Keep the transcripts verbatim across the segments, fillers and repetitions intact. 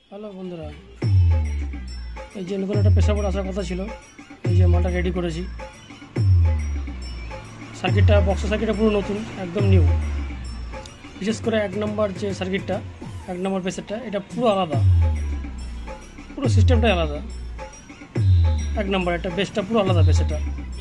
Hello বন্ধুরা, এই যে নতুন একটা প্রেসার বোর্ড আসার কথা ছিল, এই যে মালটা রেডি করেছি। সার্কিটটা বক্স সার্কিটটা পুরো নতুন, একদম নিউ। বিশেষ করে এক নম্বর যে সার্কিটটা, এক নম্বর প্রেসারটা, এটা পুরো আলাদা, পুরো সিস্টেমটাই আলাদা। এক নম্বর একটা বেসটা পুরো আলাদা। প্রেসারটা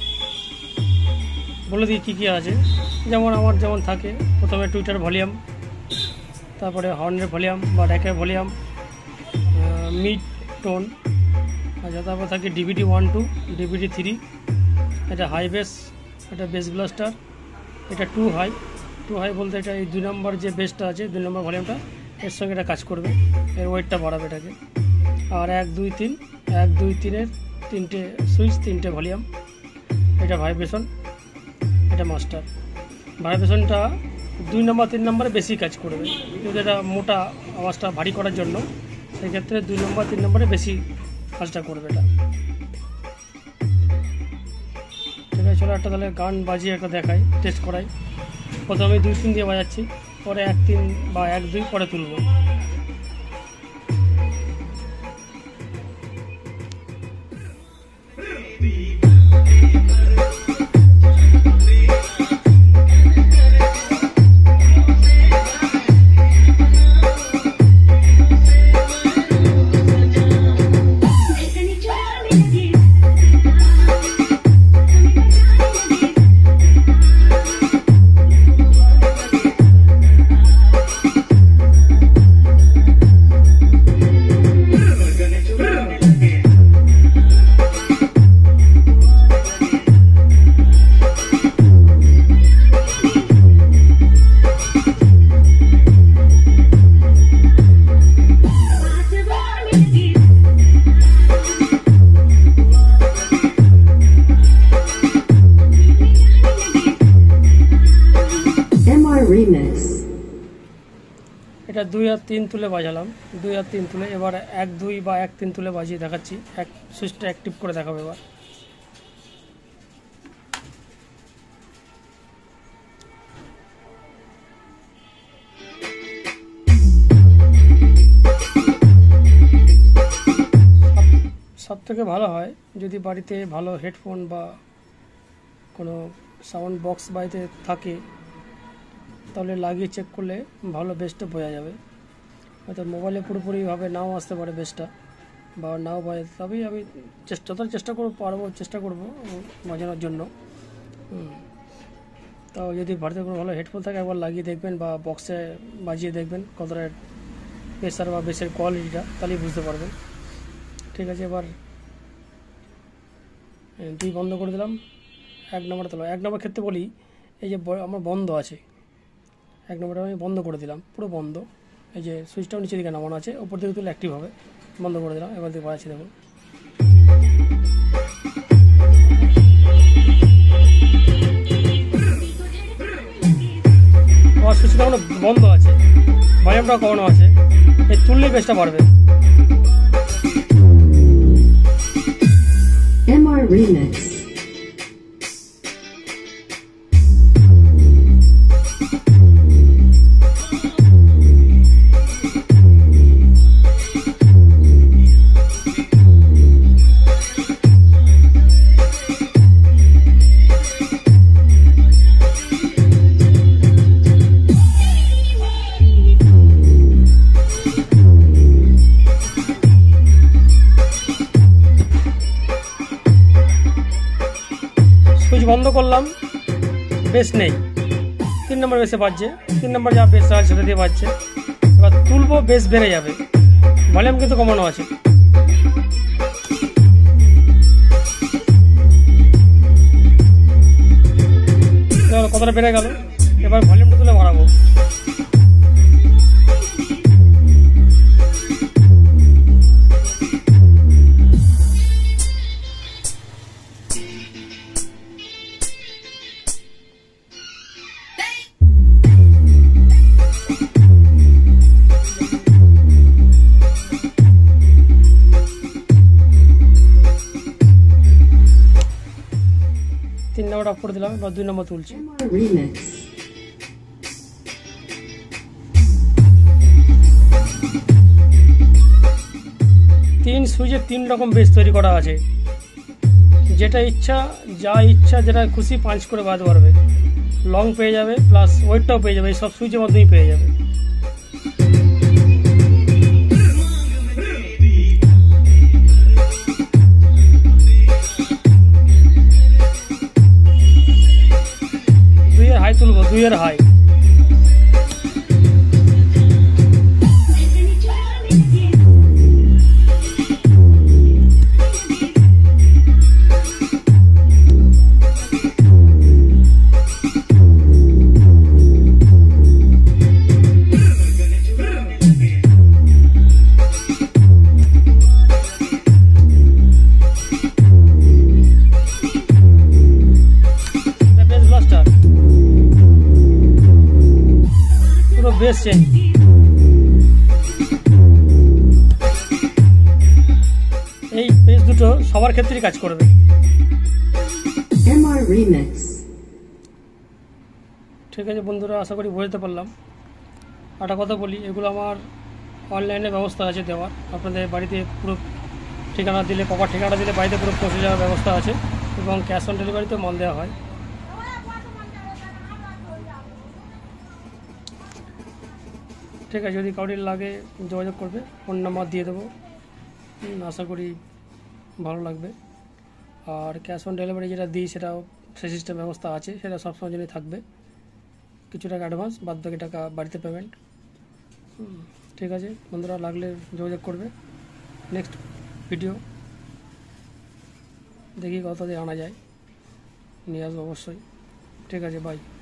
বলে দিই কী কী আছে। যেমন আমার যেমন থাকে, প্রথমে টুইটার ভলিউম, তারপরে হর্নের ভলিউম বা র্যাকের ভলিউম, মিড টোন, আচ্ছা তারপর থাকে DVD one two, DVD three, এটা হাই বেস, এটা বেস ব্লাস্টার, এটা টু হাই। টু হাই বলতে এটা এই দুই নম্বর যে বেসটা আছে, দুই নম্বর ভলিউমটা, এর সঙ্গে এটা কাজ করবে, এর ওয়েটটা বাড়াবে এটাকে। আর এক দুই তিন, এক দুই তিনের তিনটে সুইচ, তিনটে ভলিউম, এটা ভাইব্রেশন, এটা মাস্টার। ভাইব্রেশনটা দুই নম্বর তিন নম্বরে বেশি কাজ করবে, যদি এটা মোটা আওয়াজটা ভারী করার জন্য, সেক্ষেত্রে দুই নম্বর তিন নম্বরে বেশি কাজটা করবে এটা। ঠিক আছে, চলো একটা তাহলে গান বাজিয়ে একটা দেখাই, টেস্ট করাই। প্রথমে দুই তিন দিয়ে বাজাচ্ছি, পরে এক তিন বা এক দুই পরে তুলব। এটা দুই আর তিন তুলে বাজালাম, দুই আর তিন তুলে। এবার এক দুই বা এক তিন তুলে বাজিয়ে দেখাচ্ছি, এক সুইচটা অ্যাক্টিভ করে দেখাবো এবার। সব থেকে ভালো হয় যদি বাড়িতে ভালো হেডফোন বা কোনো সাউন্ড বক্স বাড়িতে থাকে, তাহলে লাগিয়ে চেক করলে ভালো বেসটা বোঝা যাবে। হয়তো মোবাইলে পুরোপুরিভাবে নাও আসতে পারে বেসটা, বা নাও বাজে, তবেই আমি চেষ্টা তো চেষ্টা করবো, পারবো চেষ্টা করবো বাজানোর জন্য। তাও যদি বাড়িতে কোনো ভালো হেডফোন থাকে, একবার লাগিয়ে দেখবেন বা বক্সে বাজিয়ে দেখবেন কতটা প্রেসার বা বেসের কোয়ালিটিটা, তাহলেই বুঝতে পারবেন। ঠিক আছে, এবার দুই বন্ধ করে দিলাম, এক নম্বর তোলা। এক নম্বর ক্ষেত্রে বলি, এই যে আমার বন্ধ আছে, এক নম্বরটা আমি বন্ধ করে দিলাম, পুরো বন্ধ। এই যে সুইচটাও নিচের দিকে নামানো আছে, ওপর দিকে তুলে অ্যাক্টিভ হবে। বন্ধ করে দিলাম, এবার দিকে বাড়াচ্ছি, দেখুন। আমার সুইচটা কোনো বন্ধ আছে, ভলিউমটাও কমানো আছে, এই তুললেই বেসটা বাড়বে। M R Remix। সুইচ বন্ধ করলাম, বেস নেই, তিন নম্বর বেসে বাজছে, তিন নম্বর যা বেস আছে সেটা দিয়ে বাজছে। এবার তুলবো, বেস বেড়ে যাবে, ভলিউম কিন্তু কমানো আছে। কতটা বেড়ে গেল, এবার ভলিউমটা তুলে বাড়াবো। তিন নম্বর অফ করে দিলাম, এবার দুই নম্বর তুলছি। তিন সুইচে তিন রকম বেস তৈরি করা আছে, যেটা ইচ্ছা যা ইচ্ছা যেটা খুশি পাঞ্চ করে বাজাতে পারবে। লং পেয়ে যাবে প্লাস ওয়েটটাও পেয়ে যাবে, এই সব সুইচের মাধ্যমেই পেয়ে যাবে। দুইয়ের হাই তুলবো, দুইয়ের হাই। পুরো বেস চেঞ্জ। এই বেস দুটো সবার ক্ষেত্রেই কাজ করবে। ঠিক আছে বন্ধুরা, আশা করি বুঝতে পারলাম। একটা কথা বলি, এগুলো আমার অনলাইনে ব্যবস্থা আছে দেওয়ার, আপনাদের বাড়িতে পুরো ঠিকানা দিলে, প্রপার ঠিকানা দিলে বাড়িতে পুরো পৌঁছে যাওয়ার ব্যবস্থা আছে, এবং ক্যাশ অন ডেলিভারিতে মাল দেওয়া হয়। ঠিক আছে, যদি কাউরির লাগে যোগাযোগ করবে, ফোন নাম্বার দিয়ে দেবো, আশা করি ভালো লাগবে। আর ক্যাশ অন ডেলিভারি যেটা দিই সেটাও সেই সিস্টেম ব্যবস্থা আছে, সেটা সবসময় জন্যই থাকবে। কিছু টাকা অ্যাডভান্স, বাদ বাকি টাকা বাড়িতে পেমেন্ট। ঠিক আছে বন্ধুরা, লাগলে যোগাযোগ করবে। নেক্সট ভিডিও দেখি কত দিয়ে আনা যায়, নিয়ে আসবো অবশ্যই। ঠিক আছে, বাই।